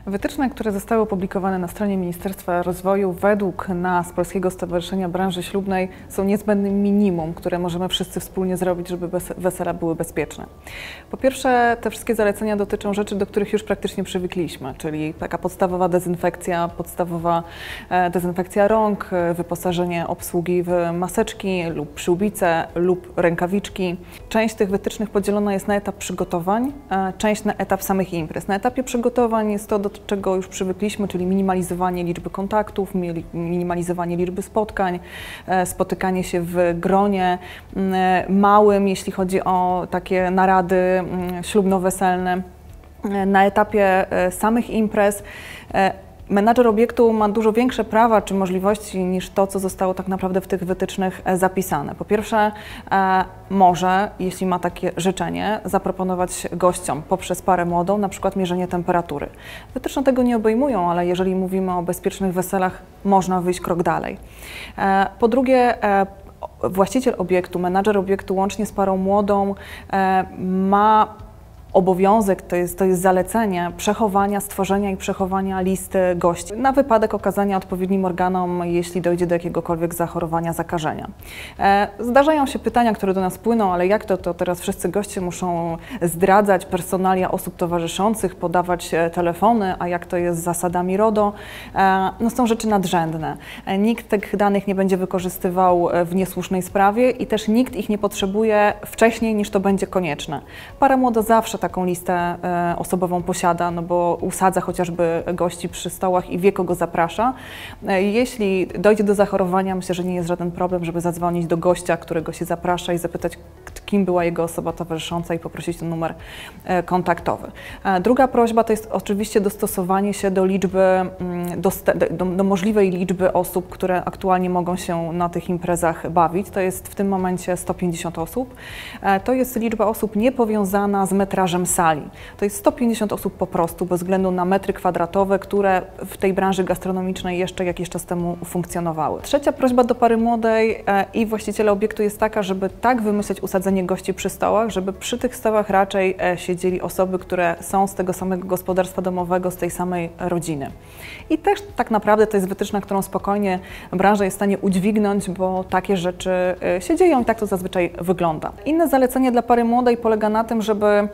Wytyczne, które zostały opublikowane na stronie Ministerstwa Rozwoju, według nas, Polskiego Stowarzyszenia Branży Ślubnej, są niezbędnym minimum, które możemy wszyscy wspólnie zrobić, żeby wesela były bezpieczne. Po pierwsze, te wszystkie zalecenia dotyczą rzeczy, do których już praktycznie przywykliśmy, czyli taka podstawowa dezynfekcja rąk, wyposażenie obsługi w maseczki lub przyłbice lub rękawiczki. Część tych wytycznych podzielona jest na etap przygotowań, część na etap samych imprez. Na etapie przygotowań jest to, do czego już przywykliśmy, czyli minimalizowanie liczby kontaktów, minimalizowanie liczby spotkań, spotykanie się w gronie małym, jeśli chodzi o takie narady ślubno-weselne. Na etapie samych imprez menadżer obiektu ma dużo większe prawa czy możliwości niż to, co zostało tak naprawdę w tych wytycznych zapisane. Po pierwsze, może, jeśli ma takie życzenie, zaproponować gościom poprzez parę młodą na przykład mierzenie temperatury. Wytyczne tego nie obejmują, ale jeżeli mówimy o bezpiecznych weselach, można wyjść krok dalej. Po drugie, właściciel obiektu, menadżer obiektu łącznie z parą młodą ma obowiązek, to jest zalecenie przechowania, stworzenia i przechowania listy gości na wypadek okazania odpowiednim organom, jeśli dojdzie do jakiegokolwiek zachorowania, zakażenia. Zdarzają się pytania, które do nas płyną, ale jak to teraz wszyscy goście muszą zdradzać personalia osób towarzyszących, podawać telefony, a jak to jest z zasadami RODO? No, są rzeczy nadrzędne. Nikt tych danych nie będzie wykorzystywał w niesłusznej sprawie i też nikt ich nie potrzebuje wcześniej, niż to będzie konieczne. Para młoda zawsze taką listę osobową posiada, no bo usadza chociażby gości przy stołach i wie, kogo zaprasza. Jeśli dojdzie do zachorowania, myślę, że nie jest żaden problem, żeby zadzwonić do gościa, którego się zaprasza i zapytać, kim była jego osoba towarzysząca i poprosić o numer kontaktowy. Druga prośba to jest oczywiście dostosowanie się do liczby, do możliwej liczby osób, które aktualnie mogą się na tych imprezach bawić. To jest w tym momencie 150 osób. To jest liczba osób niepowiązana z metrażem sali. To jest 150 osób po prostu, bez względu na metry kwadratowe, które w tej branży gastronomicznej jeszcze jakiś czas temu funkcjonowały. Trzecia prośba do pary młodej i właściciela obiektu jest taka, żeby tak wymyśleć usadzenie gości przy stołach, żeby przy tych stołach raczej siedzieli osoby, które są z tego samego gospodarstwa domowego, z tej samej rodziny. I też tak naprawdę to jest wytyczna, którą spokojnie branża jest w stanie udźwignąć, bo takie rzeczy się dzieją i tak to zazwyczaj wygląda. Inne zalecenie dla pary młodej polega na tym, żeby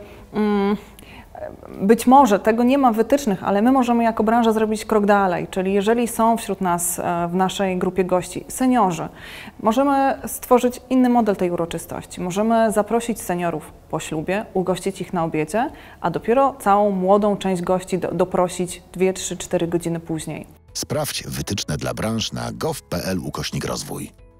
być może tego nie ma w wytycznych, ale my możemy jako branża zrobić krok dalej, czyli jeżeli są wśród nas w naszej grupie gości seniorzy, możemy stworzyć inny model tej uroczystości. Możemy zaprosić seniorów po ślubie, ugościć ich na obiedzie, a dopiero całą młodą część gości doprosić 2, 3, 4 godziny później. Sprawdź wytyczne dla branż na gov.pl/rozwój.